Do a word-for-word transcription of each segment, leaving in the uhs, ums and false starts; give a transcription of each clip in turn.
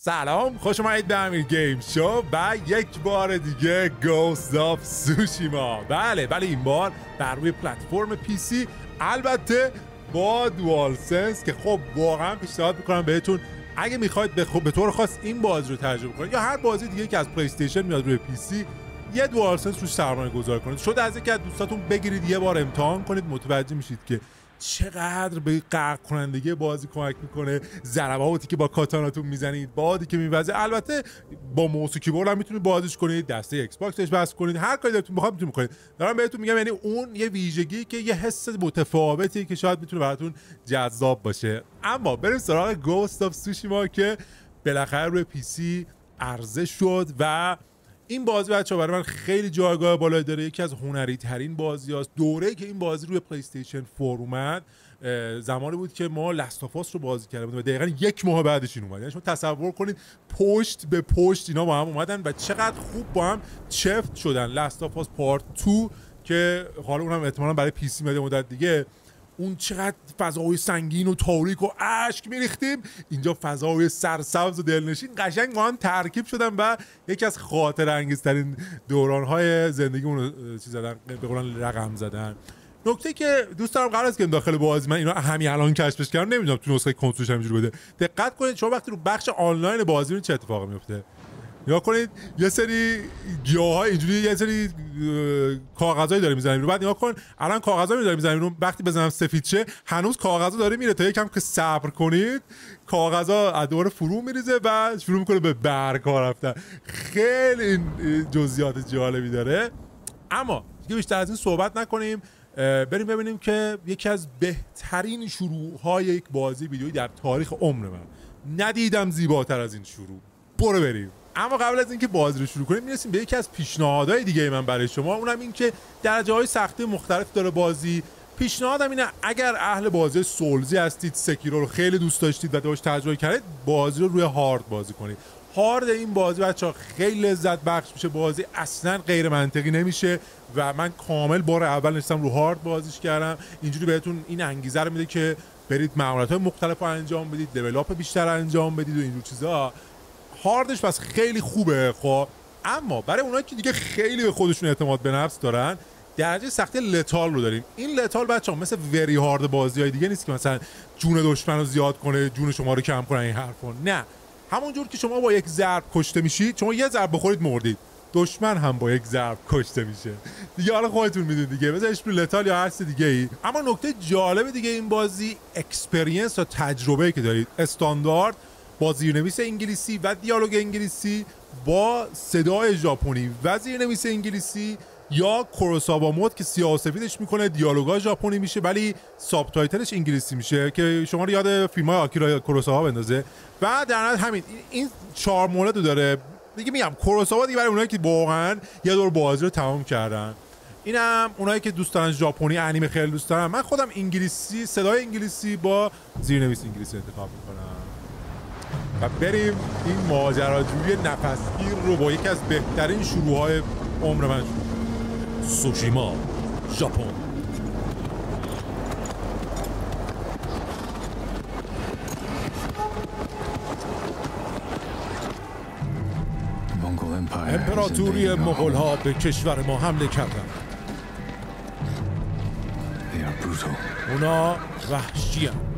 سلام، خوش اومدید به امیر گیم شو و یک بار دیگه گوست آف سوشیما. بله بله این بار بر روی پلتفرم پی سی، البته با دوال سنس، که خب واقعا پیشنهاد میکنم بهتون اگه میخواید به, به طور خاص این بازی رو تجربه کنید یا هر بازی دیگه که از پلی استیشن میاد روی پی سی، یه دوال سنس روش سرمایه گذاری کنید. شد از اینکه از دوستاتون بگیرید یه بار امتحان کنید، متوجه میشید که چقدر به غرق کنندگی بازی کمک میکنه. ضرباتی که با کاتاناتون میزنید، بادی که میوزه، البته با موس و کیبورد هم میتونید بازیش کنید، دسته ایکس باکسش بس کنید، هر کاری دلتون بخواد میتونید کنید. دارم بهتون میگم یعنی اون یه ویژگی که یه حس متفاوتی که شاید میتونه براتون جذاب باشه. اما بریم سراغ گوست آف سوشیما که بالاخره روی پی سی عرضه شد و این بازی بچه‌ها برای من خیلی جایگاه بالایی داره. یکی از هنری ترین بازی‌هاست. دوره‌ای که این بازی روی پلی استیشن فور اومد زمانی بود که ما لاست آف اس رو بازی کرده بودیم و دقیقاً یک ماه بعدش این اومد. یعنی شما تصور کنید پشت به پشت اینا با هم اومدن و چقدر خوب با هم چفت شدن. لاست آف اس پارت دو که حالا اونم احتمالاً برای پی سی میاد مدت دیگه، اون چقدر فضاهای سنگین و تاریک و اشک میریختیم، اینجا فضاهای سرسبز و دلنشین قشنگ با هم ترکیب شدن و یکی از خاطر انگیزترین دورانهای زندگیمون رو چیز زدن، به قولن رقم زدن. نکته که دوست دارم قبل از که داخل بازی من اینا همین الان کشفش کردم، نمیدونم تو نسخه کنسولش همینجوری بده. دقت کنید شما وقتی رو بخش آنلاین بازی چه اتفاقی میفته. یا کنید یه سری گیاهای اینجوری یه سری کاغذایی داره میزنیم رو، بعد نگاه کن الان کاغذا داره میزنیم رو، وقتی بزنم سفید شه هنوز کاغذا داره میره، تا یکم که صبر کنید کاغذا از دوباره فرو میریزه و شروع میکنه به برگ ها رفتن. خیلی این جزئیات جالبی داره. اما دیگه بیشتر از این صحبت نکنیم، بریم ببینیم که یکی از بهترین شروع های یک بازی ویدیویی در تاریخ عمر من، ندیدم زیباتر از این شروع. برو بریم. اما قبل از اینکه بازی رو شروع کنیم میرسیم به یکی از پیشنهادهای دیگه من برای شما، اونم این که درجه‌های سختی مختلف داره بازی. پیشنهادم اینه اگر اهل بازی سولزی هستید، سکیرو رو خیلی دوست داشتید و داشت تجربه کردید، بازی رو روی هارد بازی کنید. هارد این بازی بچه‌ها خیلی لذت بخش میشه، بازی اصلا غیر منطقی نمیشه و من کامل بار اول نشستم رو هارد بازیش کردم. اینجوری بهتون این انگیزه رو میده که برید مهارت‌های مختلف رو انجام بدید، لول بیشتر انجام بدید و اینجور چیزا. هاردش پس خیلی خوبه. خب اما برای اونایی که دیگه خیلی به خودشون اعتماد به نفس دارن، درجه سختی لتال رو داریم. این لتال بچه‌ها مثل وری هارد بازی‌های دیگه نیست که مثلا جون دشمن رو زیاد کنه، جون شما رو کم کنه، این حرفا. نه، همونجور که شما با یک ضرب کشته میشید، شما یه ضرب بخورید مردید، دشمن هم با یک ضرب کشته میشه دیگه. حالا خودتون میدونید دیگه، بذارش رو لتال یا هر چیز دیگه ای. اما نکته جالب دیگه این بازی اکسپریانس و تجربه‌ای که دارید. استاندارد با زیرنویس انگلیسی و دیالوگ انگلیسی با صدای ژاپنی و زیرنویس انگلیسی، یا کوروساوا مود که سیاه و سفیدش میکنه، دیالوگا ژاپنی میشه ولی ساب تایتلش انگلیسی میشه که شما رو یاد فیلم‌های آکیرا کوروساوا بندازه. و در نهایت همین این چهار مورد رو داره دیگه. میگم کوروساوا دیگه برای اونایی که واقعا یه دور بازی رو تمام کردن. اینم اونایی که دوست دارن ژاپنی انیمه خیلی دوست دارن. من خودم انگلیسی، صدای انگلیسی با زیرنویس انگلیسی انتخاب میکنم. و بریم این ماجراجویی نفسگیر رو با یکی از بهترین شروع‌های عمر من شروع. سوشیما، ژاپن. امپراتوری مغول‌ها به کشور ما حمله کردند. اونا وحشی‌اند،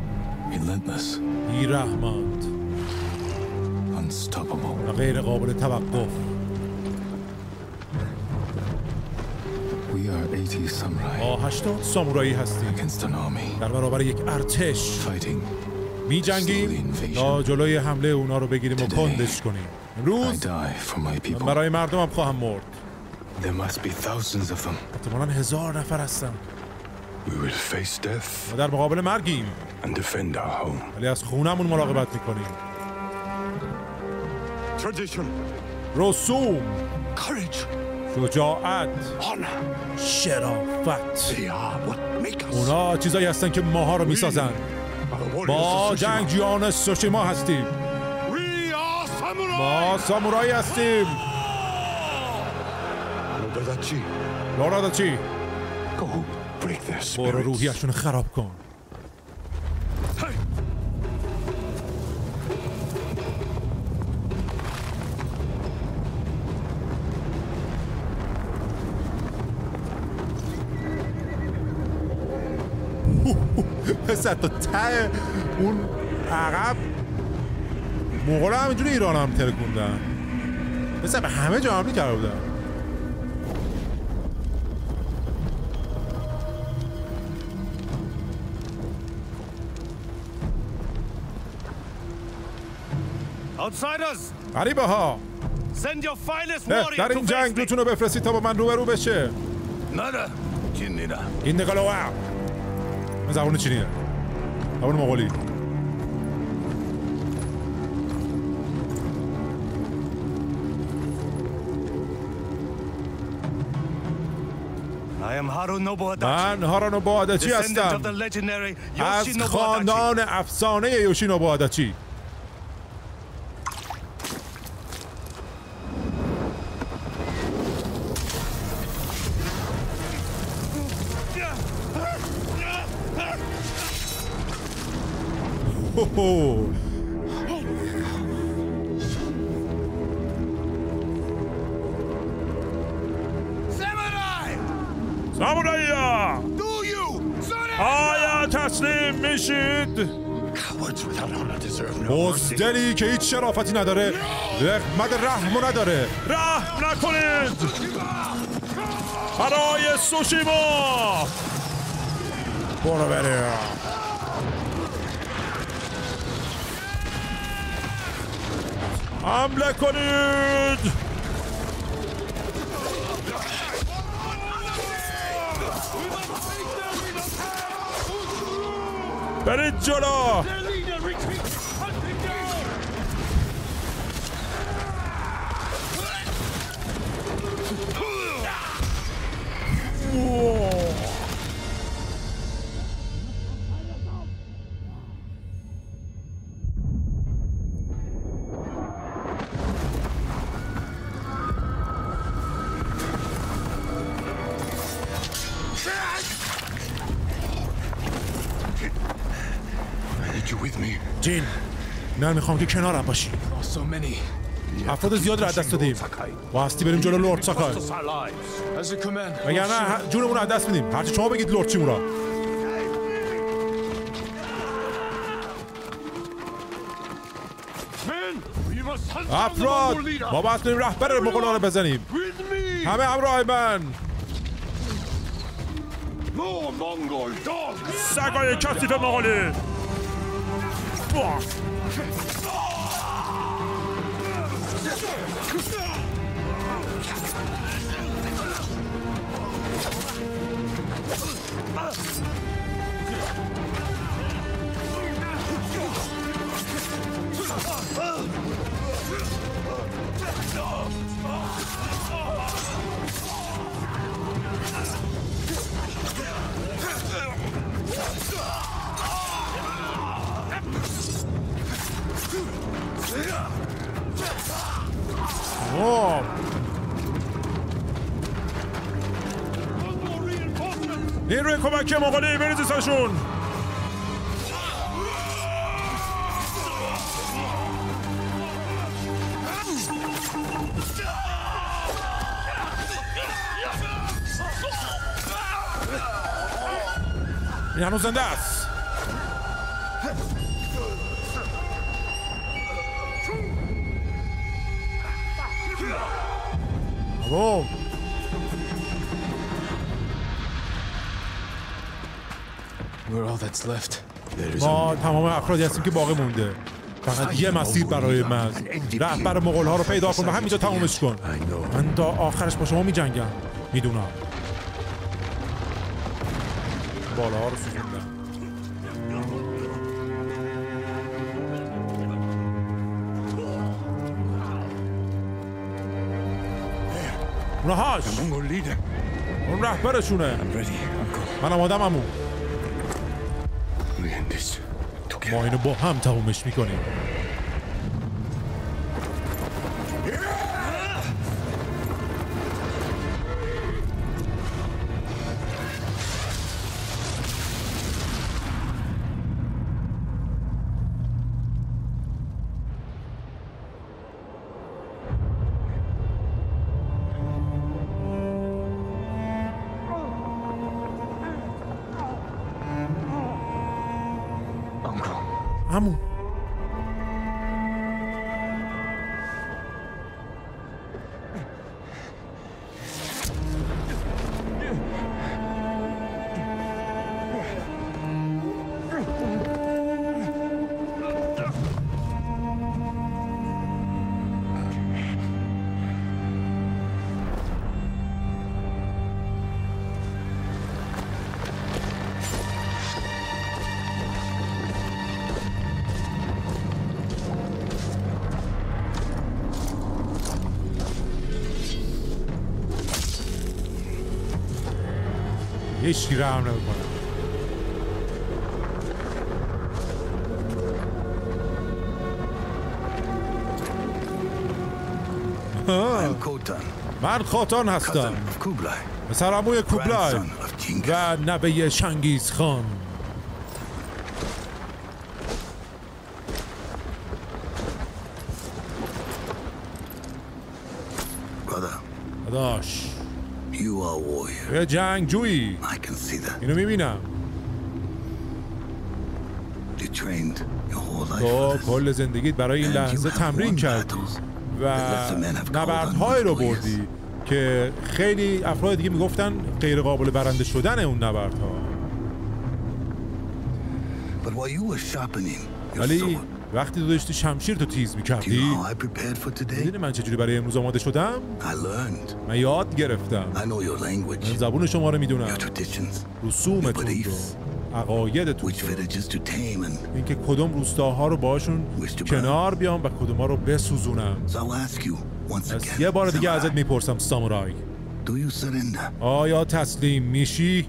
بی‌رحم‌اند و غیر قابل توقف. ما هشتاد سامورایی هستیم در برابر یک ارتش. می جنگیم تا جلوی حمله اونا رو بگیریم و کندش کنیم. امروز من برای مردمم خواهم مرد. احتمالاً هزار نفر هستن. ما در مقابل مرگیم ولی از خونمون مراقبت میکنیم. رسوم، شجاعت، شرافت، اونا چیزایی هستن که ماها رو میسازن. ما جنگجویان سوشیما هستیم. ما سامورایی هستیم. لوراداچی، برو روحیشون خراب کن. پسر تا ته اون عقب مغول هم اینجوری ایران هم ترکوندن پسر به همه جا حمله کرده بودن. غریبه ها در این جنگ دوتون رو بفرستید تا با من روبرو بشه. این نگالو واو من زبون چینیه زبون مغولی. من هارانوبو آداچی هستم از خاندان افسانه یوشینوبو آداچی. سامورای‌ها آیا تسلیم میشید؟ بزدلی که هیچ شرافتی نداره رحمت رحمو نداره رحم نکنید برای سوشیما. برو بریم حمله کنید. برید جلو. جین نه میخوام که کنارم باشی. افراد زیاد رو از دست دادیم و هستی بریم جلو لورد ساکای مگر نه جونمون رو از دست میدیم. هرچی شما بگید لورد چیمورا. افراد ما باید کنیم رهبر مغول‌ها رو بزنیم. همه همراه من. سگای کثیف مغولی. اوه نیروی کمکی مغولی بریزی سرشون. این هنوز زنده است. برو. ما تمام افرادی هستیم که باقی مونده. فقط یه مسیر برای من. رهبر مغول‌ها رو پیدا کن و همینجا تمومش کن. من تا آخرش با شما می جنگم. میدونم. بالاها رو سوزوندم. اونهاش اون رهبرشونه. من آمادم امو. ما اینو با هم تمومش میکنیم. همون هیچ گیره هم نمیکنم. من خوتان هستم، پسر عموی کوبلای و نوه چنگیز خان. داداش یه جنگجویی، اینو میبینم. تو کل زندگیت برای این لحظه تمرین کردی و نبردهایی رو بردی که خیلی افراد دیگه میگفتن غیر قابل برنده شدن اون نبردها. ولی وقتی تو داشتی شمشیر تو تیز میکردی، میدونی من چجوری برای امروز آماده شدم؟ من یاد گرفتم. من زبون شما رو میدونم، رسومتون رو، عقایدتون رو، اینکه کدوم روستاها رو باشون کنار بیام و کدوم ها رو بسوزونم. از یه بار دیگه ازت میپرسم سامورای، آیا تسلیم میشی؟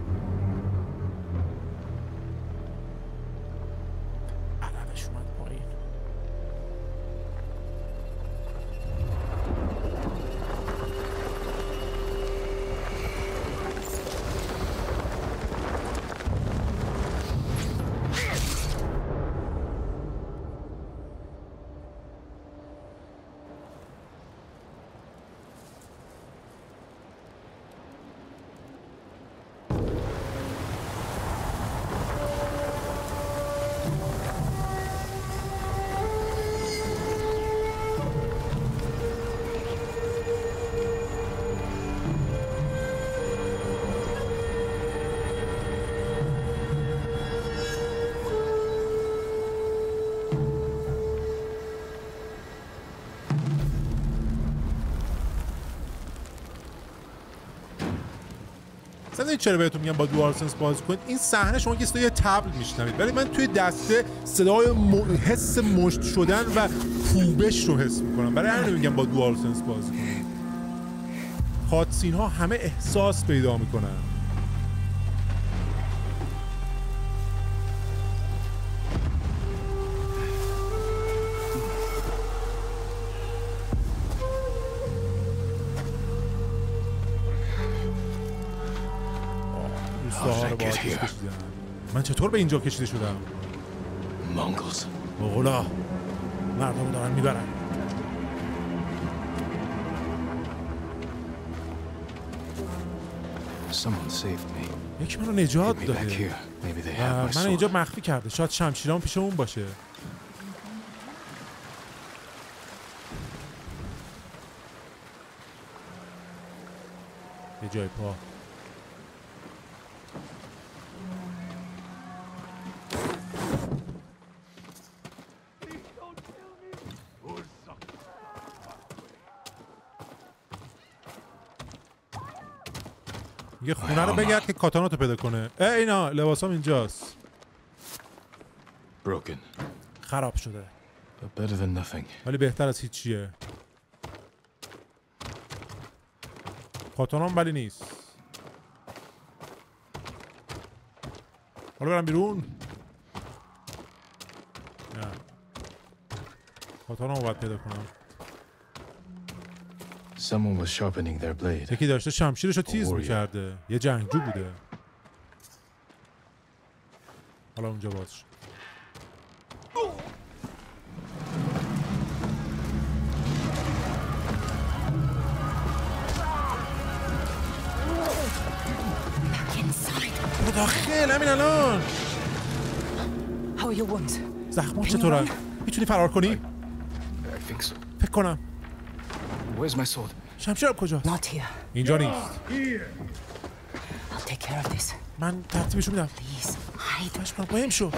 مثلا چرا بهتون میگم با دوال سنس بازی کنید؟ این صحنه شما که صدای تبل میشنوید، ولی من توی دسته صدای م... حس مشت شدن و کوبش رو حس میکنم. برای همین میگم با دوال سنس بازی کنید. کاتسین ها همه احساس پیدا میکنن. من چطور به اینجا کشیده شدم؟ مغولا مردم دارن میبرن. یکی منو نجات داده و من اینجا مخفی کرده. شاید شمشیرام پیش اون باشه. یه جای پا. یه خونه رو بگرد که کاتاناتو پیدا کنه. اه اینا لباسام اینجاست. خراب شده ولی بهتر از هیچیه. کاتانام ولی نیست. حالا برم بیرون. نه کاتانامو باید پیدا کنم. Someone was sharpening their blade. یکی داشته شمشیرش رو تیز میکرده. یه جنگجو بوده. حالا اونجا باز شد. برو داخل همین الان. How are your wounds? زخمات چطورن؟ میتونی فرار کنی؟ I think so. فکر کنم. Where's my sword? شمشیرم کجاست؟ Not here. اینجا نیست. I'll take care of this. من ترتیبشو میدم. Please, hide. باش من قایم شو.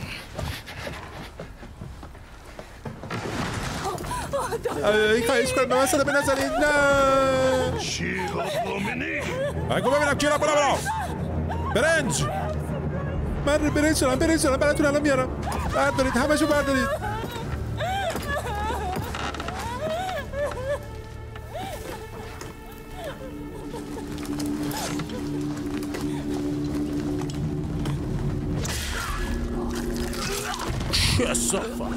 این خواهش کنم به من صدا بنزنید. نه. بگو ببینم کی را برا برا. برنج. من برنج شدم برنج شدم براتون الان میارم. بردارید همشو بردارید. کثافت.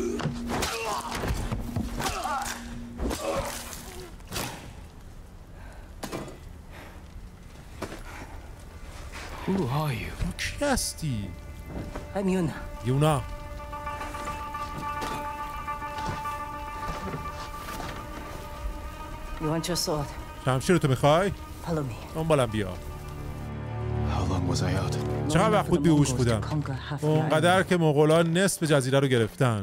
Who are you? تو کی هستی؟ I'm Yuna. یونا. You want your sword? شمشیر تو میخوای؟ Follow me. دنبالم بیا. How long was I out? چقدر وقت بود بیهوش بودم؟ اونقدر که مغولا نصف جزیره رو گرفتن.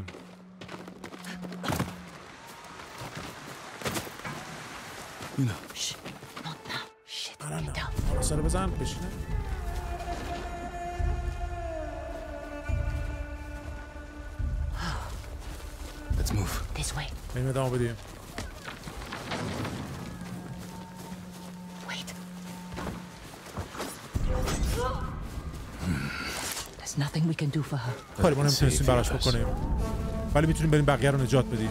Yuna. Shh. Not now. Shit. الان Get نه. down. حالا سر بزن بشینه. Let's move. This way. بریم ادامه بدیم. Wait. There's nothing we can do for her. کاری ما نمیتونستیم براش بکنیم. ولی میتونیم بریم بقیه رو نجات بدیم.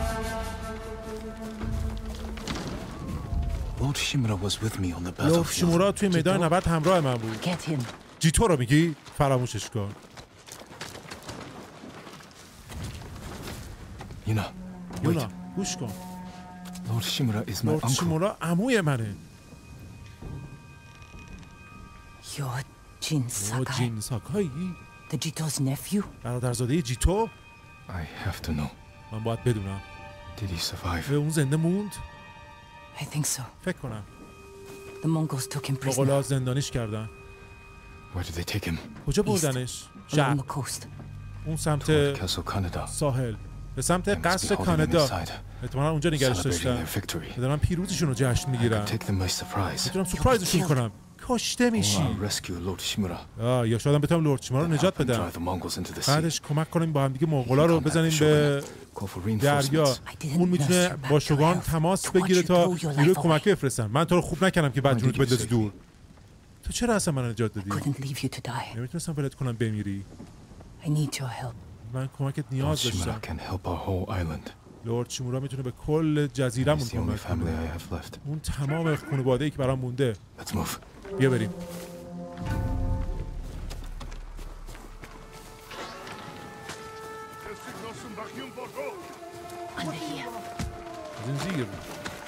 Lord Shimura was with me on the لورد battlefield. شیمورا توی میدان نبرد همراه من بود. Get him. جیتو رو میگی؟ فراموشش کن. Yuna. یونا Wait. گوش کن. Lord Shimura is my لورد uncle. شیمورا عموی منه. You're Jin او Sakai. جین ساکایی؟ The Jito's nephew? برادرزاده جیتو؟ I have to know. من باید بدونم. Did he survive? اون زنده موند؟ I think so. فکر کنم. The Mongols took him prisoner. مغولا زندانیش کردن. Where did they take him? کجا بردنش؟ Along شرق. the coast. اون سمت Toward Castle Canada. ساحل. به سمت They must be قصر holding him کانادا. inside, احتمالا اونجا نگرش celebrating داشتن. their victory. دارن پیروزشون رو جشن I میگیرن. could take them by surprise. میتونم سورپرایزشون کنم. کشته Or میشی. I'll rescue Lord Shimura. آه یا شاید بتونم لورد شیمورا رو and نجات help them بدم. drive the Mongols into the sea. بعدش کمک کنیم با هم دیگه مغولا رو بزنیم به Call for دریا. reinforcements. اون میتونه با شوگان تماس بگیره تا نیروی کمکی بفرستن. من تو رو خوب نکردم که بعد جونت بندازی دور. تو چرا اصلا من نجات دادی؟ Couldn't leave you to die. نمیتونستم ولت کنم بمیری. I need your help. من کمکت Lord نیاز Shimura داشتم. can help our whole island. لورد شیمورا میتونه به کل جزیرمون He's the only کمک family کنه. I have left. اون تمام خانواده‌ای که برام مونده. Let's move. بیا بریم. Under here. این زیر بود.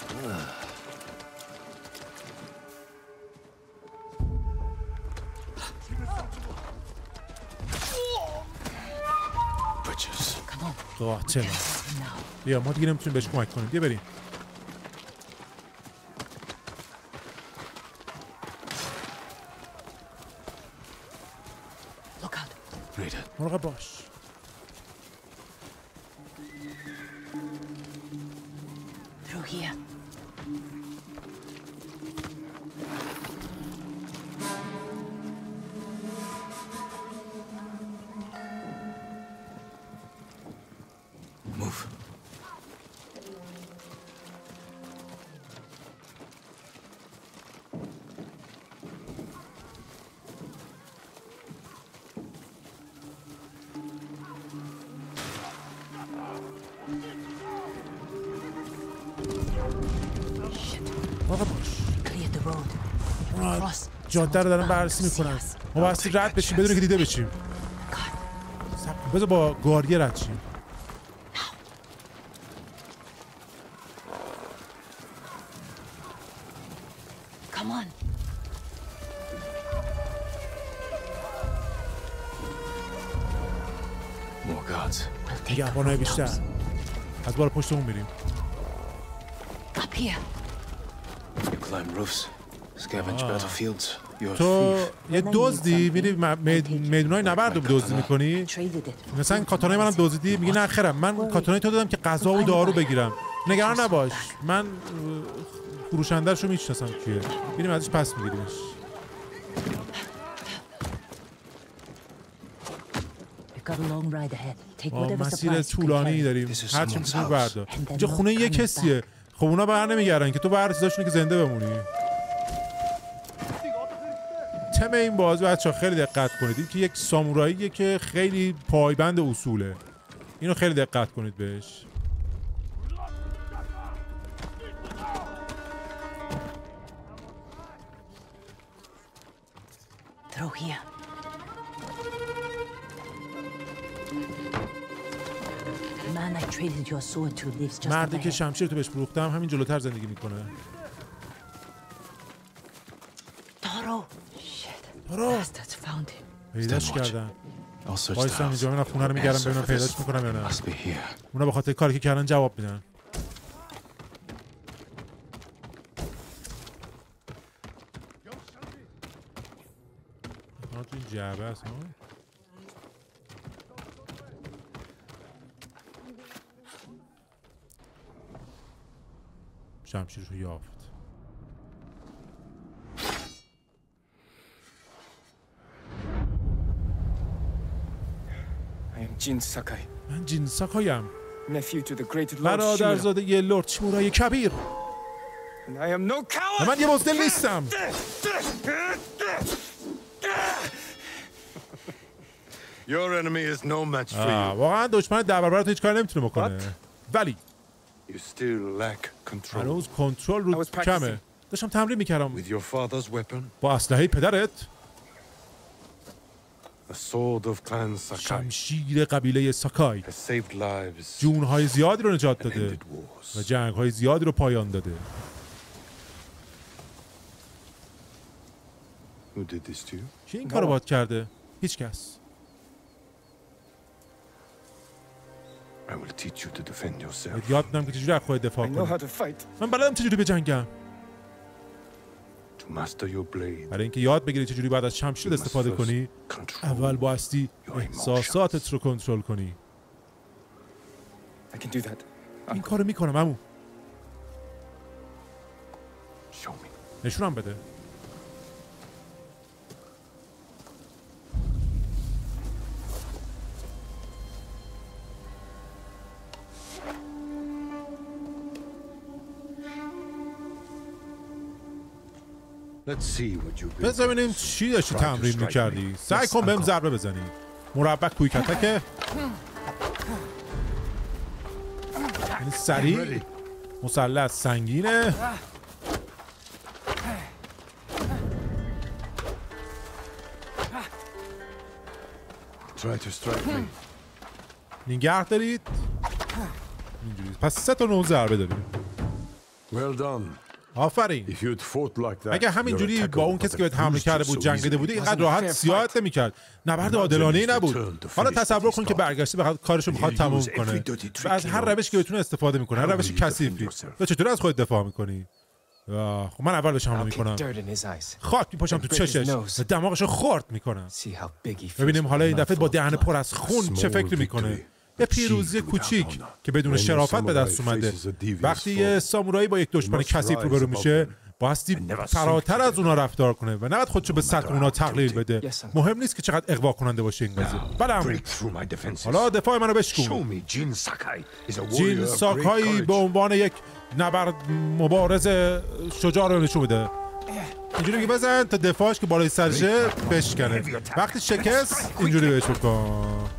Bridges. Come on. قاتل. Now. بیا ما دیگه نمیتونیم بهش کمک کنیم. بیا بریم. Look out. Read it. مراقب باش. Through here. Move. مراقب باش. Cleared the road. اونا Cross. جاده رو دارن Someone's بررسی bound to see میکنن. us. ما بایستی رد بشیم بدون که دیده بشیم. God. صبر کن. بذار با گاریه رد شیم. Come on. More guards. We'll take نگهبانای the بیشتر. road از بالا پشتمون میریم. Up here. Climb roofs. Scavenge Ah. battlefields. تو یه دزدی میری میدونای نبرد رو دزدی میکنی. مثلا کاتانای منم دزدیدی میگی نه خیرم من کاتانای تو دادم که غذا و دارو بگیرم. نگران نباش من فروشنده‌شو میشناسم کیه. میریم ازش پس میگیریمش. مسیر طولانی داریم. هر چی میتونی بردار. اینجا خونه یه کسیه. خب اونا بر نمیگردن که تو بر چیزاشونی که زنده بمونی. تم این بازی بچه‌ها خیلی دقت کنید. این که یک ساموراییه که خیلی پایبند اصوله. اینو خیلی دقت کنید بهش. Through here. Man, I traded your sword to lives just مردی که شمشیر تو بهش فروختم همین جلوتر زندگی میکنه. Taro. Shit. تارو. Bastards found him. پیداش کردن. I'll search the وایسم اینجا من خونه رو میگردم ببینم پیداش میکنم یا نه. Must be here. اونا به خاطر کاری که کردن جواب میدن. تو این جعبه هست ها. شمشیرشو یافت. I am Jin Sakai, من جین ساکایم. nephew to the great Lord Shimura. برادرزاده یه لرد شیمورای کبیر. And I am no coward. من یه بزدل نیستم. Your enemy is no match for آه، you. واقعا دشمن در برابرت هیچ کاری نمیتونه بکنه. ولی You still lack control. هنوز کنترل I رو was practicing. کمه. داشتم تمرین میکردم With your father's weapon, با اسلحه پدرت. the sword of Clan Sakai شمشیر قبیله ساکای has saved lives جونهای زیادی رو نجات and داده ended wars. و جنگهای زیادی رو پایان داده. Who did this to you? کی این کارو باهات کرده؟ هیچ کس. I will teach you to defend yourself. بهت یاد میدم که چجوری از خودت دفاع I know کنی. how to fight. من بلدم چجوری بجنگم. To master your blade, برای اینکه یاد بگیری چجوری بعد از شمشیر you must استفاده first کنی، control. اول بایستی احساساتت رو کنترل کنی. I can do that. این کارو میکنم عمو. Show me. نشونم بده. Let's see what you've been. بذار ببینیم چی داشتی تمرین میکردی. سعی کن بهم ضربه بزنی. مربع کویک اتکه. یعنی سریع. مسلح سنگینه. Try to strike me. نگه دارید. اینجوری. پس سه تا نوع ضربه داریم. Well done. آفرین. If you'd fought like that, اگه همینجوری با اون کسی که بهت حمله کرده بود جنگیده بودی اینقدر راحت سیاحت نمی‌کرد. نبرد عادلانه‌ای نبود. حالا تصور کن که برگشته بخواد کارشو می‌خواد تموم کنه. از هر روشی که بتونه استفاده می‌کنه. هر روش کثیفی. تو چطوری از خودت دفاع می‌کنی؟ خب من اول بهش حمله می‌کنم. خاک می‌پاشم تو چشش. و دماغشو خرد می‌کنم. ببینیم حالا این دفعه با دهن پر از خون چه فکری می‌کنه. یه پیروزی کوچیک که بدون شرافت به دست اومده. وقتی یه سامورایی با یک دشمن کثیف روبرو میشه بایستی فراتر از اونا رفتار کنه و نباید خودشو به سطح اونا تقلیل بده. مهم نیست که چقدر اغوا کننده باشه این قضیه. بله حالا دفاع منو بشکن. جین ساکایی به عنوان یک نبرد مبارز شجاع رو نشون بده. اینجوری که بزن تا دفاعش که بالای سرشه بشکنه. وقتی شکست اینجوری بهش بکن.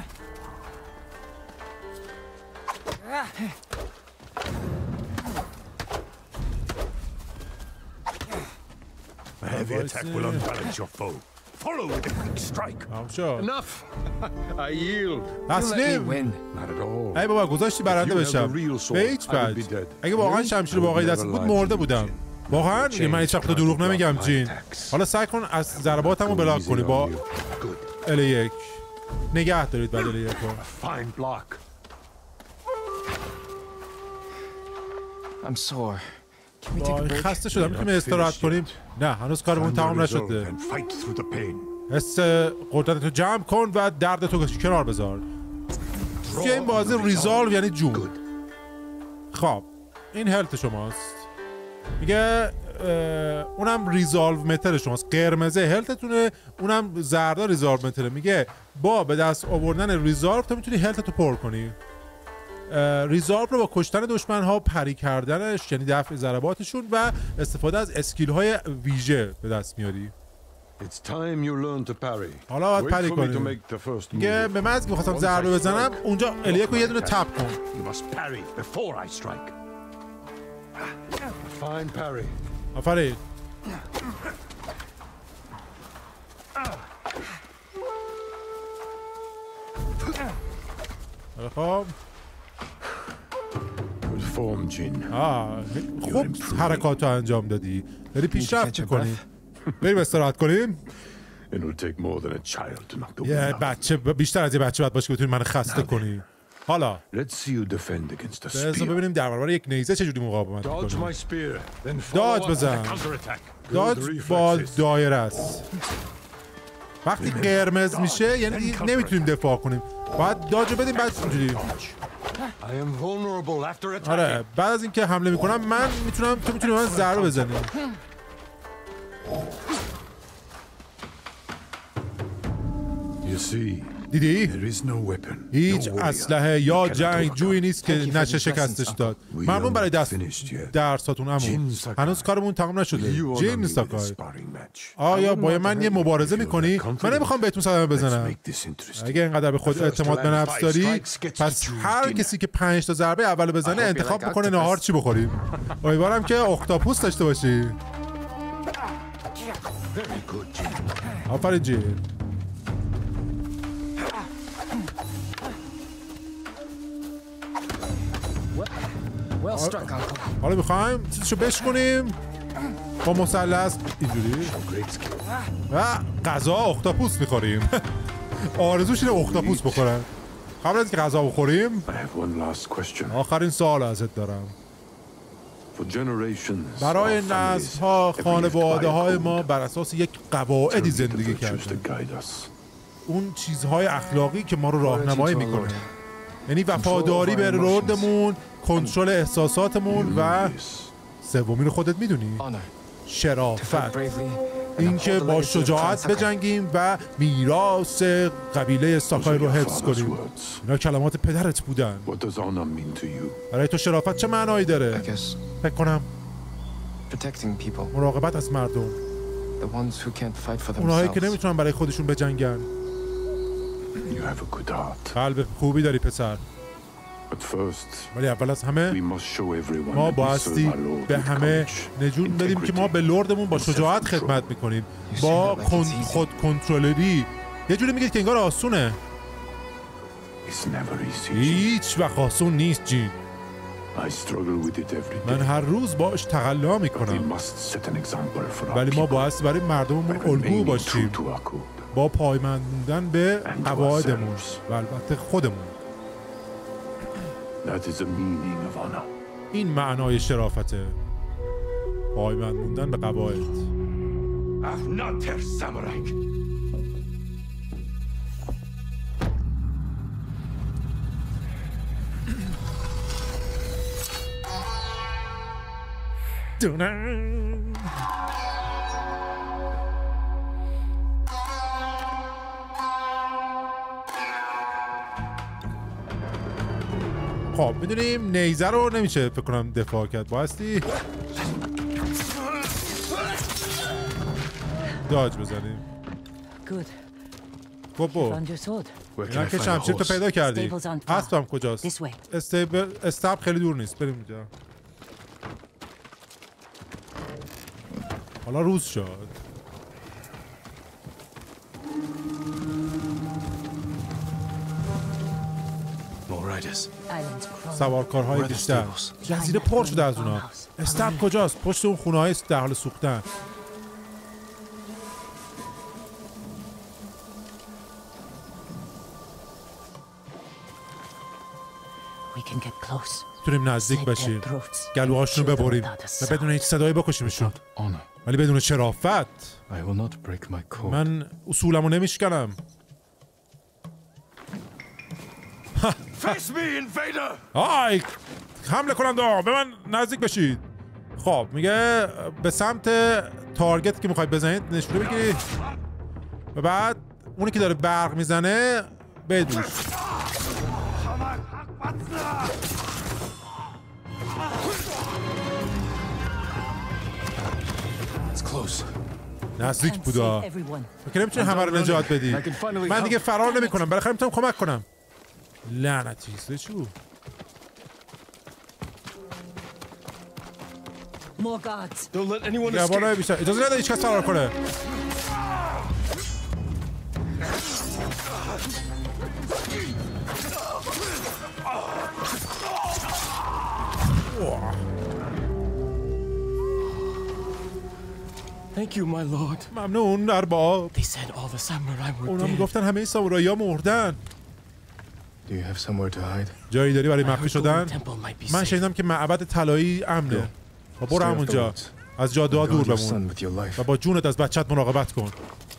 A heavy attack will unbalance your foe. Follow with a quick strike. Enough. I yield. تسلیم. Not at all. ای بابا گذاشتی برنده بشم. به هیچ وجه. اگه واقعا شمشیر واقعی دست بود مرده بودم. واقعا من هیچ وقت دروغ نمیگم جین. حالا سعی کن از ضرباتمو بلاک کنی با ال یک. نگه دارید بعد ال یک رو. Fine block. I'm sore. وای خسته شدم. میتونیم استراحت کنیم؟ نه هنوز کارمون تمام نشده. And fight through the pain. حس قدرتتو جمع کن و دردتو کنار بذار. توی این بازی ریزالو یعنی جون. خب این هلت شماست. میگه اونم ریزالو متر شماست. قرمزه هلتتونه، اونم زردا ریزالو متره. میگه با به دست آوردن ریزالو تو میتونی هلتتو پر کنی. ریزالو رو با کشتن دشمن ها، پری کردنش یعنی دفع ضرباتشون و استفاده از اسکیل های ویژه به دست میاری. It's time you learn to parry. حالا باید پری کنی. میگه به من از که میخواستم ضربه بزنم اونجا الیکو یه دونه تپ کن. You must parry before I strike. Fine parry. آفرین. خب Good form, Jin. آه خوب حرکات رو انجام دادی. داری پیشرفت میکنی. بریم استراحت کنیم. It will take more than a child to knock the یه wind out. بچه بیشتر از یه بچه باید باشه که بتونی من خسته کنی. حالا Let's see you defend against a بذار spear. ببینیم در برابر یک نیزه چجوری مقاومت Dodge میکنی. my spear, then داج follow up بزن. with a counterattack. داج Good با reflexes. دایره است. وقتی قرمز میشه یعنی نمیتونیم دفاع کنیم. باید داج رو بدیم بعد اینجوری. I am vulnerable after attacking. آره بعد از اینکه حمله میکنم من میتونم تو میتونی من ضربه بزنی. You see, دیدی؟ there is no weapon. هیچ no warrior اسلحه یا who cannot جنگجویی overcome. نیست که نشه شکستش داد. ممنون برای دست درساتون عمو. هنوز کارمون تمام نشده. جین ساکای. آیا با من یه مبارزه میکنی؟ من نمیخوام بهتون صدمه بزنم. اگه اینقدر به خود اعتماد به نفس داری پس هر کسی که پنج تا ضربه اول بزنه انتخاب بکنه نهار چی بخوریم. امیدوارم که اختاپوس داشته باشی. آفرین جین. حالا میخوایم چیزشو بشکنیم با مثلث اینجوری و غذا اختاپوس میخوریم. آرزوش اینه اختاپوس بخورن. قبل از که غذا بخوریم آخرین سوال ازت دارم. برای نسل ها خانواده های ما بر اساس یک قواعدی زندگی کردن. اون چیزهای اخلاقی که ما رو راهنمایی میکنه، یعنی وفاداری به لردمون، کنترل احساساتمون و سومی رو خودت میدونی، شرافت، اینکه با شجاعت بجنگیم و میراث قبیله ساکای رو حفظ کنیم. اینا کلمات پدرت بودن. برای تو شرافت چه معنایی داره؟ فکر کنم مراقبت از مردم، اونهایی که نمیتونن برای خودشون بجنگن. قلب خوبی داری پسر، ولی اول از همه ما بایستی به همه نجون بدیم که ما به لردمون با شجاعت خدمت میکنیم، با خود کنترلری. یه جوری میگید که انگار آسونه. هیچ وقت آسون نیست جین. من هر روز باش تقلا میکنم، ولی ما بایستی برای مردممون الگو باشیم با پایبند موندن به قواعدمون و البته خودمون. این معنای شرافته، پایبند موندن به قواعد. خب میدونیم نیزه رو نمیشه فکر کنم دفاع کرد، بایستی داج بزنیم. خب با اینا که شمشیر تو پیدا کردی. اسبم کجاست؟ استیبل استاب خیلی دور نیست، بریم اونجا. حالا روز شد. سوارکارهای بیشتر. جزیره پر شده از اونا. استاب کجاست؟ پشت اون خونه های در حال سوختن. We can get close. میتونیم نزدیک Slit بشیم their throats. گلوهاشون رو Kill them ببریم without a و بدون هیچ صدایی بکشیمشون Without honor, ولی بدون شرافت I will not break my code. من اصولمو نمیشکنم. Face me, invader! آی حمله کننده به من نزدیک بشید. خب میگه به سمت تارگت که میخواید بزنید نشونه بگیرید و بعد اونی که داره برق میزنه بدوش. It's close. نزدیک Can't بودا. save everyone. که نمیتونی همه رو نجات بدی. I can finally من دیگه help. فرار نمیکنم بالاخره میتونم کمک کنم. لعنتی سشو. More guards. Don't let anyone یا بالا escape. بیشتر اجازه نده هیچ کس فرار کنه. Thank you, my lord. ممنون ارباب. They said all the samurai were اونا dead. میگفتن همه این سامورایی‌ها مردن. Do you have somewhere to hide? جایی داری برای I مخفی heard شدن؟ Golden Temple might be من safe. شنیدم که معبد طلایی امنه. و برو Stay off the همونجا. woods. از جاده‌ها دور Guard your بمون. son with your life. و با جونت از بچت مراقبت کن.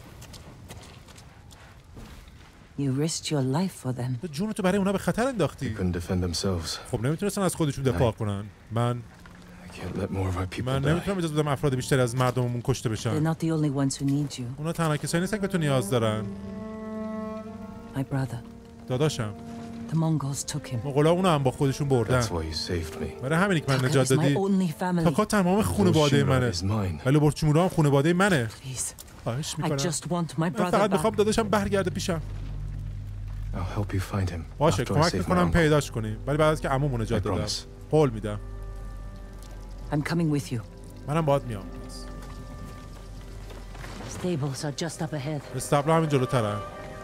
You risked your life for them. تو جونتو برای اونا به خطر They انداختی. couldn't defend themselves. خب نمیتونستن از خودشون دفاع کنن. من I can't let more of our people من die. نمیتونم اجازه بدم افراد بیشتری از مردممون کشته They're بشن. not the only ones who need you. اونا تنها کسایی نیستن که تو نیاز دارن. My brother. داداشم The Mongols took him. مغولا اونو هم با خودشون بردن. That's why you saved me. برای همینی که من Taka نجات is my دادی. only family. تاکا تمام خانواده Shimura منه. is mine. ولی برچمورا هم خانواده منه. Please. خواهش I میکنم. just want my من brother فقط میخوام back. داداشم برگرده پیشم. I'll help you find him. باشه after I کمک save my میکنم uncle. پیداش کنیم ولی بعد از که عمومو نجات I دادم. promise. قول میدم. I'm coming with you. منم باهات میام. Stables are just up ahead. استبل همین جلوترن.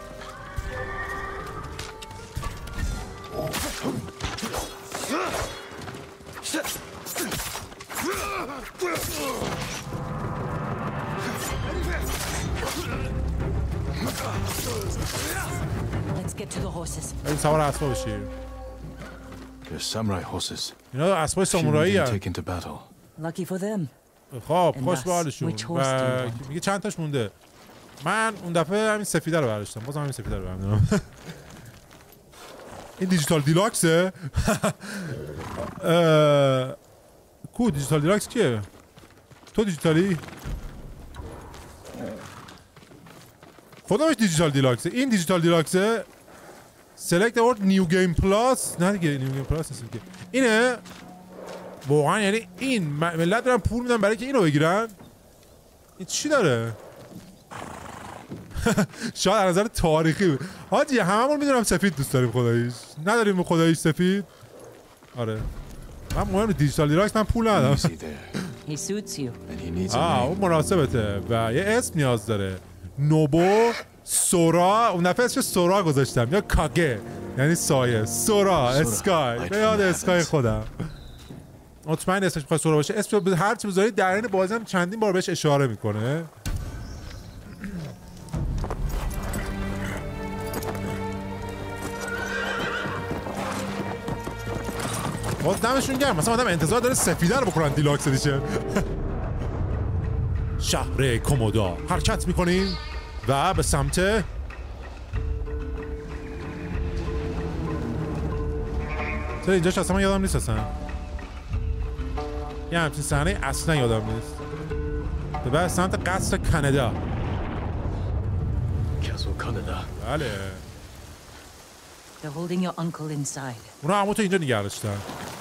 Let's get to the horses. بریم سوار اسبا بشیم. They're samurai horses. اینا اسبای Shouldn't سامورایی be هستن. taken to battle. Lucky for them. خب And خوش us, به حالشون. which horse و do you want? میگه چند تاش مونده. من اون دفعه همین سفیده رو برداشتم. بازم همین سفیده رو برداشتم. این دیجیتال دیلاکسه. اه، کو دیجیتال دیلاکس کیه؟ تو دیجیتالی؟ خودمش دیجیتال دیلاکسه. این دیجیتال دیلاکسه. سلکت اورد نیو گیم پلاس. نه دیگه نیو گیم پلاس نیست که. اینه واقعا یعنی این ملت دارن پول میدن برای که اینو بگیرن. این چی داره؟ شاید از نظر تاریخی بود. حاجی هممون میدونم سفید دوست داریم خداییش. نداریم خداییش سفید. آره. من مهم دیجیتال دیلاکس من پول ندارم. Easy there. He suits you. And he needs a آه name. اون مناسبته و یه اسم نیاز داره. نوبو سورا. اون دفعه اسمش سورا گذاشتم یا کاگه یعنی سایه. سورا اسکای. به یاد اسکای خودم. مطمئن اسمش بخواد سورا باشه. اسم رو هر چی بذارید در این بازی هم چندین بار بهش اشاره میکنه. باز دمشون گرم. مثلا آدم انتظار داره سفیده رو بکنن دیلاکس ادیشن. شهر کومودا حرکت میکنیم و به سمت چرا اینجاش اصلا من یادم نیست اصلا یه همچین صحنه اصلا یادم نیست. به بعد سمت قصر کانادا. Castle Kaneda. بله They're holding your uncle inside. اونا همون تو اینجا نگه داشتن.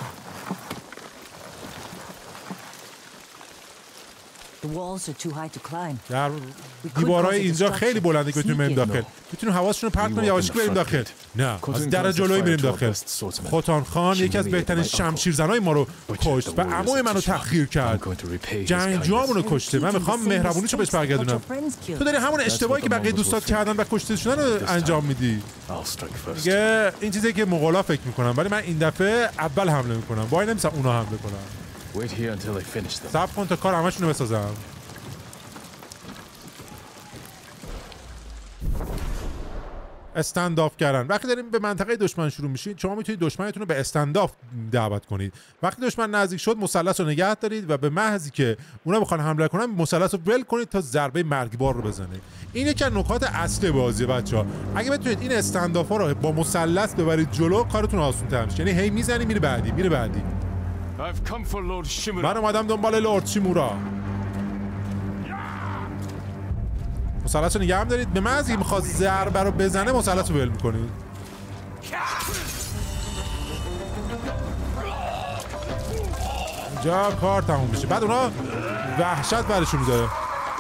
The walls are too high to climb. در دیوارهای اینجا خیلی بلنده که بتونیم بریم داخل. میتونیم حواسشون رو پرت کنیم یواشکی بریم داخل. نه از در جلوی میریم داخل. خوتان خان یکی از بهترین شمشیرزنای ما رو کشت و عموی منو تحقیر کرد. جنگجوامونو کشته. من میخوام مهربونیشو بهش برگردونم. تو داری همون اشتباهی که بقیه دوستات کردن و کشته شدن رو انجام میدی. دیگه این چیزی که مغولا فکر میکنم ولی من این دفعه اول حمله میکنم. وای نمیسم اونا حمله کنم. Wait here until I finish them. صبر کن تا کار همشون رو بسازم. استنداف کردن. وقتی داریم به منطقه دشمن شروع میشید شما میتونید دشمنتون رو به استنداف دعوت کنید. وقتی دشمن نزدیک شد مثلث رو نگه دارید و به محضی که اونا بخوان حمله کنن مثلث رو ول کنید تا ضربه مرگبار رو بزنید. این یکی از نکات اصلی بازی بچه‌ها. اگه بتونید این استندافا رو با مثلث ببرید جلو کارتون آسان‌تر میشه. یعنی هی میزنی میره بعدی میره بعدی. من اومدم دنبال لرد شیمورا. مثلث رو نگه هم دارید. به محضی که میخواد ضربه رو بزنه مثلث رو ول میکنید. اینجا کار تموم میشه. بعد اونا وحشت برشون میذاره.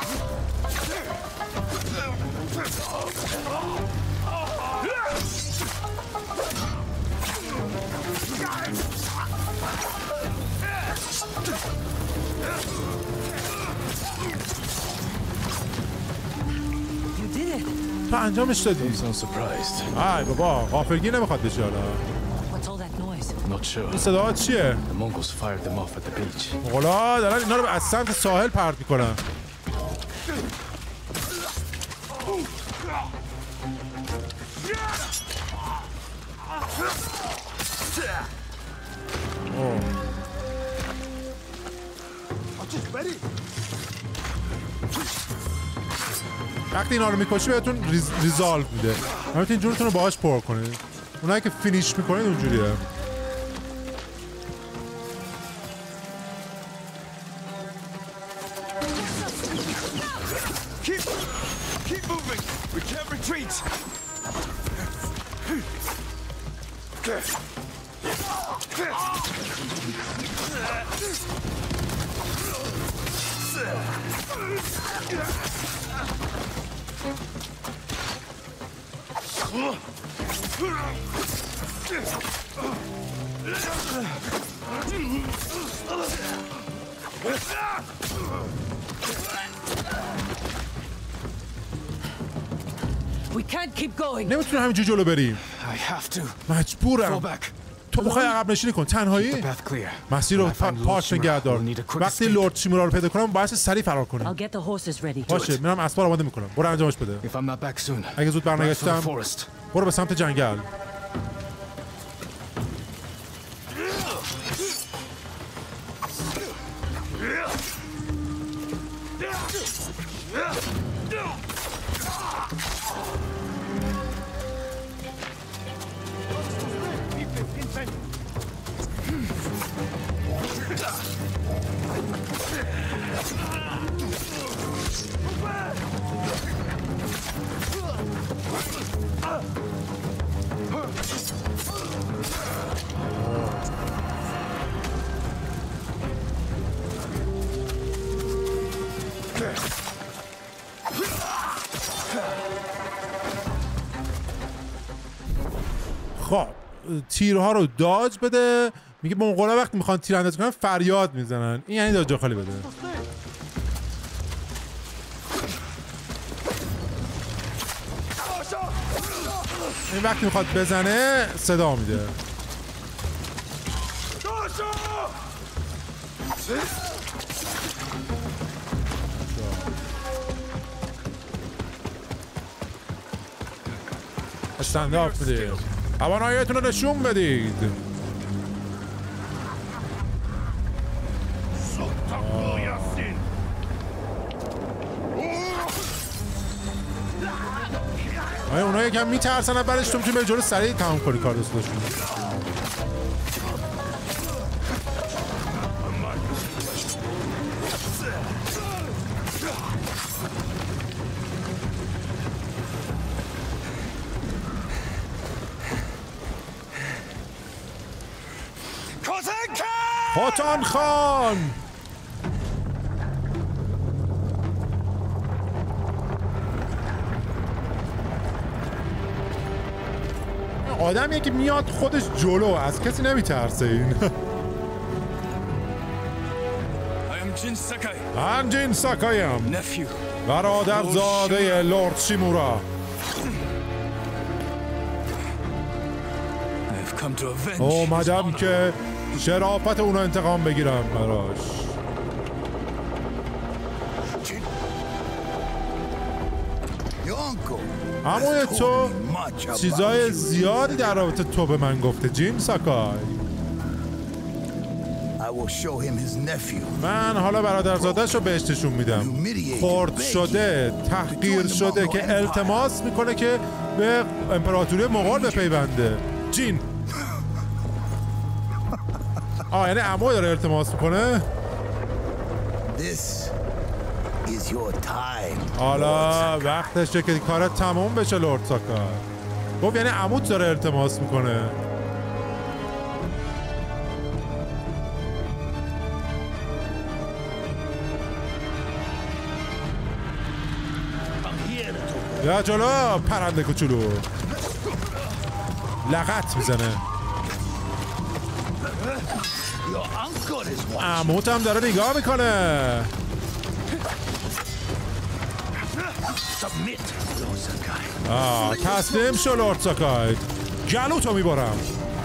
تو انجامش دادی. آی بابا غافلگیر نمیخواد بشه حالا. این صداها چیه؟ مغولا دارن اینا رو از سمت ساحل پرت میکنن. وقتی اینا رو میکشی بهتون ریز، ریزالو میده. همینطور جورتون رو باهاش پر کنید. اونایی که فینیش میکنید اونجوریه. نمیتونم همینجور جلو بریم. مجبورم. تو بخوای عقب نشینی کن. تنهایی مسیر رو پاک نگه دار. وقتی لرد شیمورا رو پیدا کنم باید سریع فرار کنیم. باشه میرم اسبا رو آماده میکنم. برو انجامش بده. اگه زود برنگشتم برو به سمت جنگل. خب تیرها رو داج بده. میگه منقولا وقتی میخوان تیر اندازی کنن فریاد میزنن. این یعنی داج خالی بده. این وقتی میخواد بزنه صدا میده. استنداف بدید. تواناییتون رو نشون بدید. آیا اونا یکم میترسن بعدش تو میتونی به جلو سریع تمام کنی کار دستشون. خاتان خان آدمیه که میاد خودش جلو از کسی نمیترسه. این من جین ساکایم برادر زاده لرد شیمورا. اومدم که شرافت اونو انتقام بگیرم براش. عموی تو چیزای زیادی در رابطه تو به من گفته جین ساکای. من حالا برادرزاده‌ش رو بهش نشون میدم. خرد شده، تحقیر شده که التماس میکنه که به امپراتوری مغول بپیونده. جین آه یعنی عمو داره التماس میکنه. حالا وقتشه که کارت تموم بشه لورد ساکای. گفت یعنی عموت داره التماس میکنه. یا جلو پرنده کوچولو. لغت میزنه. عموت هم داره نگاه میکنه. آه تسلیم شو لورد ساکای. گلو تو میبارم.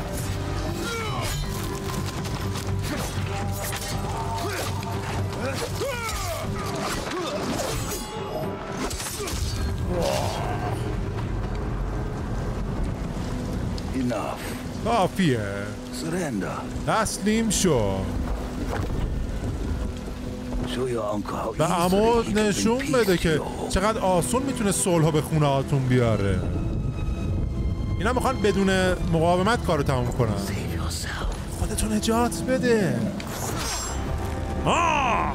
کافیه. تسلیم شو. و عمو نشون بده که چقدر آسون میتونه صلح به خونه هاتون بیاره. اینا میخوان بدون مقاومت کارو تموم کنن. خودتو نجات بده. آه!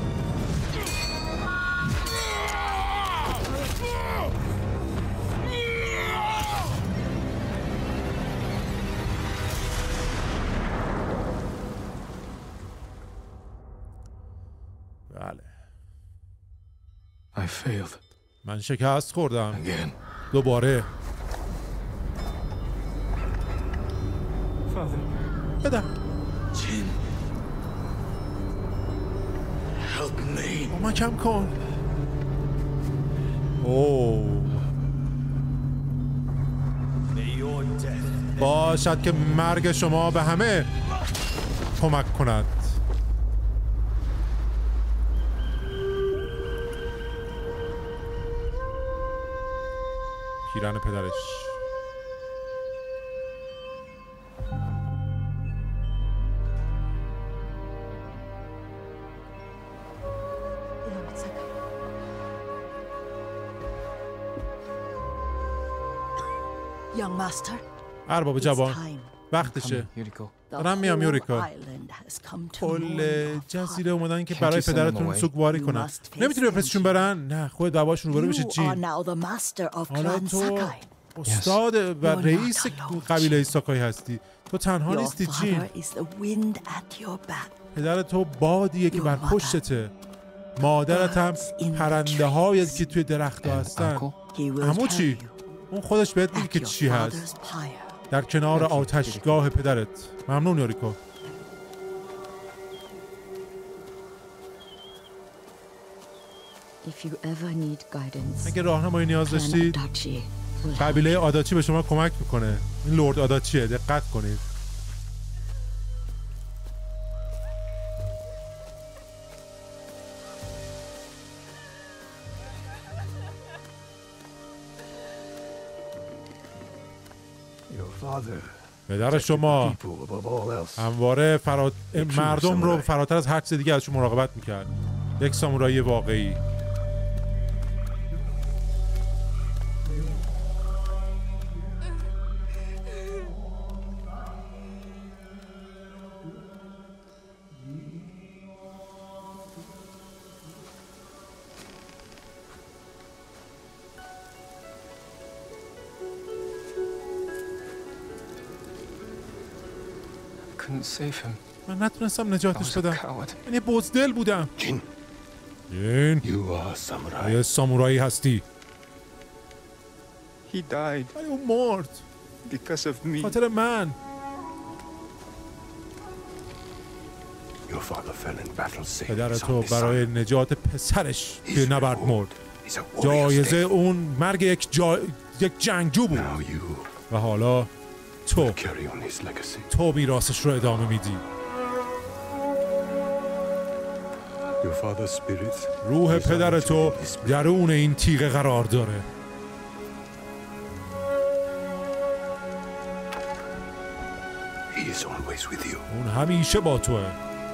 I failed. من شکست خوردم. Again. دوباره. بده. Jin. Help me. کمکم کن. اوه. باشد که مرگ شما به همه کمک کند. پیرن پدرش. Young master. ارباب جوان وقتشه. دارم میام یوریکا. کل جزیره اومدن که برای پدرتون سوگواری کنن. نمیتونی بفرستشون برن؟ نه خود دواشون روبرو بشه جین. حالا تو استاد و رئیس قبیله ساکای هستی. تو تنها نیستی جین. پدر تو بادیه که بر پشتته. مادرت هم پرنده هایی که توی درخت ها هستن. عمو چی؟ اون خودش بهت میگه که چی هست. در کنار آتشگاه پدرت. ممنون یوریکو. اگه راهنمایی نیاز داشتید قبیله آداچی به شما کمک میکنه. این لورد آداچیه، دقت کنید. پدر شما همواره فرات... مردم رو فراتر از هر چیز دیگه ازشون مراقبت میکرد. یک سامورایی واقعی. من نتونستم نجاتش بدم. من یه بزدل بودم. جین جین یه سامورایی هستی. He died ولی اون مرد because of me. خاطر من. Your father fell in battle saving پدر his تو only برای son. نجات پسرش توی His نبرد reward مرد. is a warrior's جایزه death. اون مرگ یک جا... یک جنگجو بود. Now you و حالا تو carry on his legacy. تو میراثش رو ادامه میدی. Your father's spirit روح resides پدر تو within this man. درون این تیغه قرار داره. اون همیشه با توه.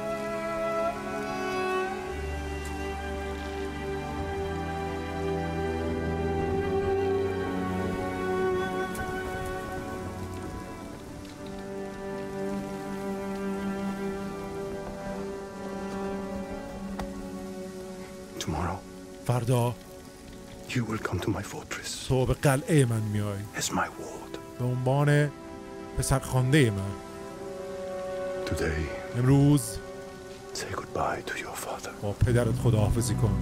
Tomorrow, فردا you will come to my fortress تو به قلعه من میای as my ward. به عنوان پسرخوانده من. Today, امروز say goodbye to your father. با پدرت خداحافظی کن.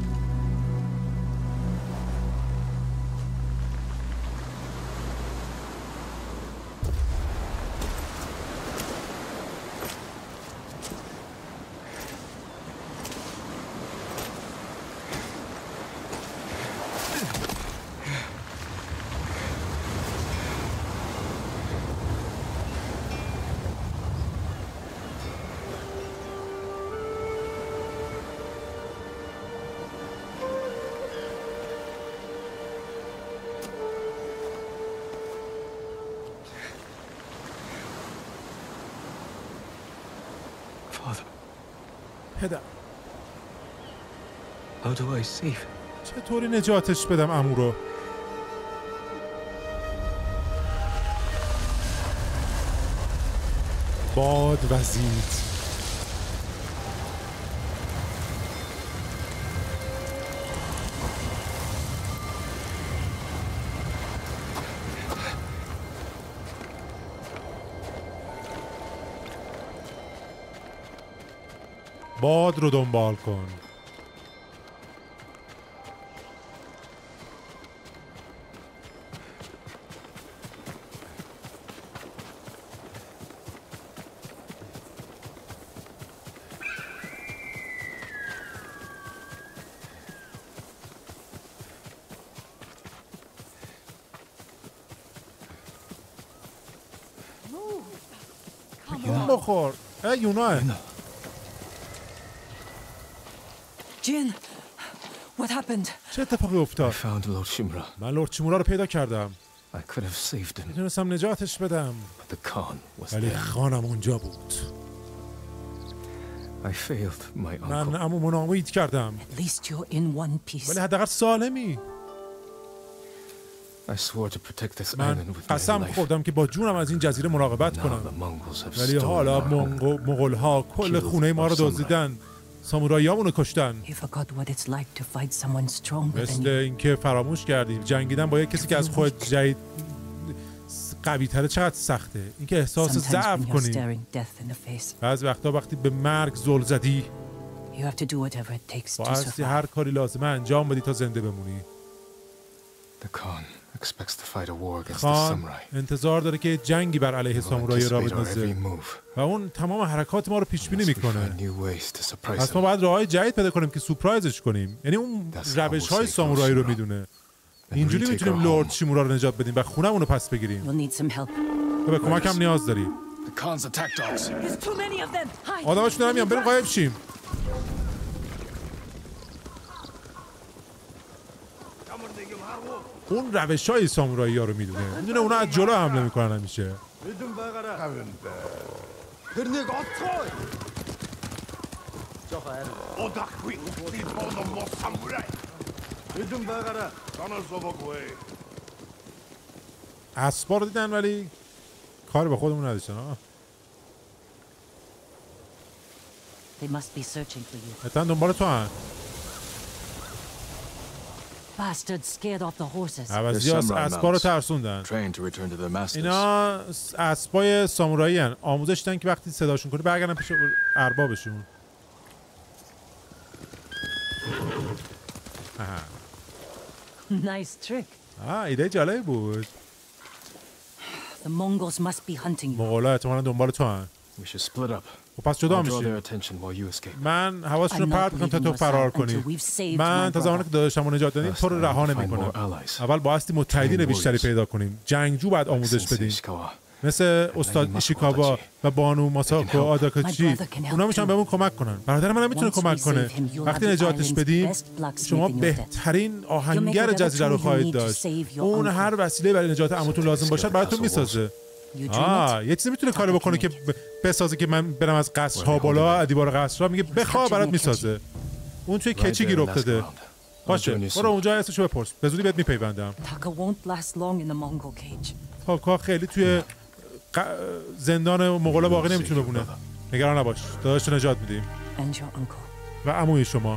Father, پدر how do I save him? چطوری نجاتش بدم عمو رو؟ باد وزید. باد رو دنبال کن. اون بخور. ای یونا. Jin, what happened? چه اتفاقی افتاد؟ I found Lord Shimura. من لرد شیمورا رو پیدا کردم. I could have saved him, میتونستم نجاتش بدم but the Khan was ولی there. خانم اونجا بود. I failed my من uncle. عمومو ناامید کردم At least you're in one piece. ولی حداقل سالمی. I swore to protect this island من with my قسم life. خوردم که با جونم از این جزیره مراقبت Now کنم. the Mongols have ولی stolen حالا our home. مغول ها کل خونه ما رو دزدیدن. ساموراییامون رو کشتن. You forgot what it's like to fight someone stronger than مثل you. اینکه فراموش کردی جنگیدن با یک کسی که از خود جدید قوی تره چقدر سخته. اینکه احساس Sometimes ضعف when you're کنی. staring death in the face, بعض وقتا وقتی به مرگ زل زدی you have to do whatever it takes to بایستی هر survive. کاری لازمه انجام بدی تا زنده بمونی. The Khan expects to fight a war against the خان samurai. انتظار داره که جنگی بر علیه He will سامورایی را anticipate our every بندازه move. و اون تمام حرکات ما رو پیش بینی Must we میکنه. find new ways to surprise پس ما him. باید راههای جدید پیدا کنیم که سورپرایزش کنیم. یعنی اون That's how روش we'll های save سامورایی رو Shimura. میدونه. And اینجوری retake میتونیم our لرد home. شیمورا رو نجات بدیم و خونمون رو پس بگیریم. You'll need some help. تو به کمکم نیاز داری. The Khan's attack dogs. There's too many of them. Hide. آدماش دارن میان، بریم غایب شیم. اون روش های سامورایی ها رو میدونه. میدونه اونا از جلو حمله میکنن همیشه. اسبا رو دیدن ولی کار به خودمون نداشتن. ها They must be searching for you. حتما دنبال تو هن. Bastards scared off the horses. عوضی ها اسبا رو ترسوندن. Trained to return to their masters. اینا اسبای سامورایی هن. آموزش دادن که وقتی صداشون کنی برگردن پیش اربابشون. Nice trick. آه ایده جالبی بود. The Mongols must be hunting you. مغولا احتمالا دنبال تو هن. We should split up. خب پس جدا I'll draw their میشیم. attention while you escape. من حواسشون رو I'm not پرت میکنم تا تو leaving your فرار side کنی. until we've saved من my تا زمانی brother. که داداشم رو نجات دادیم First, تو رو I رها will find more نمیکنم. allies. اول بایستی متحدین Train بیشتری warriors. پیدا کنیم. جنگجو باید آموزش Like Sensei بدیم. Ishikawa. مثل استاد ایشیکاوا و بانو ماساکو آداکاچی. اونا میتونن بهمون کمک کنن. برادر منم میتونه کمک کنه. وقتی نجاتش بدیم شما بهترین آهنگر جزیره رو خواهید داشت. اون هر وسیله برای نجات عموتون لازم باشد براتون میسازه. You dream آه it. یه چیزی میتونه کاری بکنه که ب- بسازه که من برم از قصرها بالا، دیوار قصرها، میگه بخواه برات میسازه. اون توی کچی گیر افتاده. باشه برو اونجا اسمشو بپرس، به زودی بهت میپیوندم. Taka won't last long in the Mongol cage. تاکا خیلی توی ق... زندان مغولا باقی نمیتونه بمونه. نگران نباش، داداشو نجات میدیم. And your uncle. و عموی شما.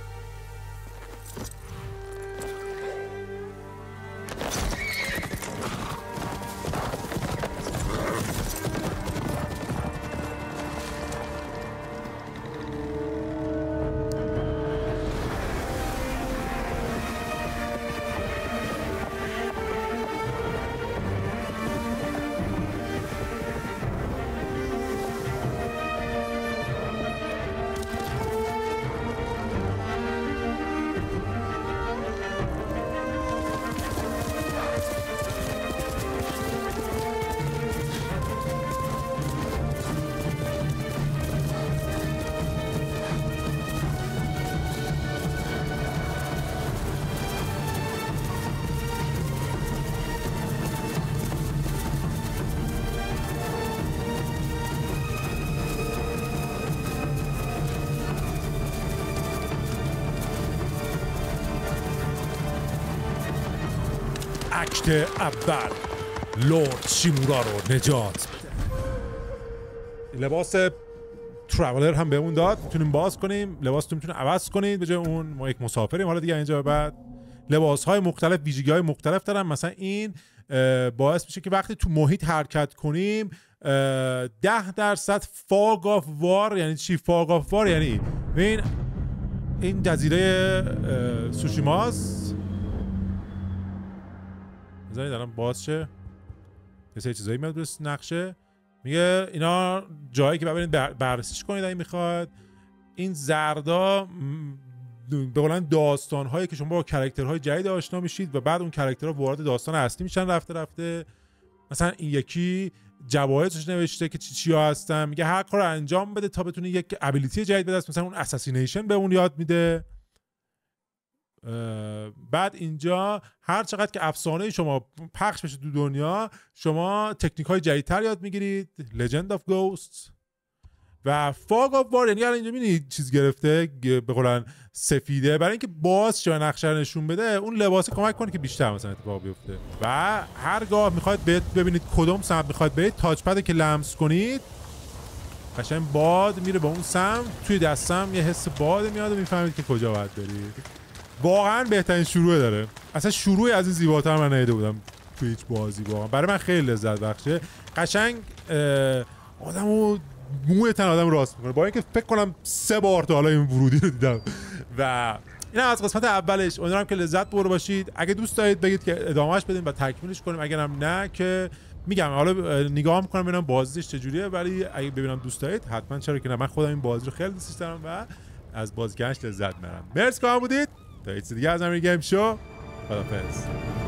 اکت اول لورد شیمورا رو نجات بده. لباس ترافلر هم بهمون داد، میتونیم باز کنیم، لباس تو میتونه عوض کنید، به جای اون ما یک مسافریم حالا دیگه اینجا. بعد لباس های مختلف ویژگی های مختلف دارن، مثلا این باعث میشه که وقتی تو محیط حرکت کنیم ده درصد فاگ آف وار. یعنی چی فاگ آف وار؟ یعنی این این جزیره سوشیماست. بذارید الان باز شه، یه سری چیزایی میاد روی نقشه، میگه اینا جایی که ببینید بررسیش کنید اگه میخواد. این زردا به قولن داستان هایی که شما با کاراکترهای جدید آشنا میشید و بعد اون کاراکترها وارد داستان اصلی میشن رفته رفته. مثلا این یکی جوایزش نوشته که چی چیا هستن، میگه هر کار رو انجام بده تا بتونه یک ابیلیتی جدید بده، مثلا اون اساسینیشن به اون یاد میده. بعد اینجا هر چقدر که افسانه شما پخش بشه تو دنیا، شما تکنیک های جدیدتر یاد میگیرید. Legend of Ghosts و فاگ آف وار. یعنی الان اینجا میبینید چیز گرفته به قولن سفیده، برای اینکه باز چه نقشه رو نشون بده، اون لباس کمک کنه که بیشتر مثلا اتفاق بیفته. و هرگاه میخواید ببینید کدوم سمت میخواید برید، تاچ پد که لمس کنید قشنگ باد میره به اون سمت، توی دستم یه حس باد میاد و میفهمید که کجا باید برید. واقعا بهترین شروع داره. اصلا شروع از این زیباتر من ندیده بودم تو هیچ بازی. واقعا برای من خیلی لذت بخشه. قشنگ آدمو موی تن آدم راست میکنه، با اینکه فکر کنم سه بار تا حالا این ورودی رو دیدم. و این از قسمت اولش. امیدوارم که لذت برده باشید. اگه دوست دارید بگید که ادامهش بدیم و تکمیلش کنیم، اگرم نه که میگم حالا نگاه میکنم ببینم بازیش چجوریه، ولی اگه ببینم دوست دارید حتما چرا که نه، من خودم این بازی رو خیلی دوست دارم و از بازیکنش لذت میبرم. مرسی که هم بودید. تا یه چیز دیگه از امیر گیم شو. خدافظ.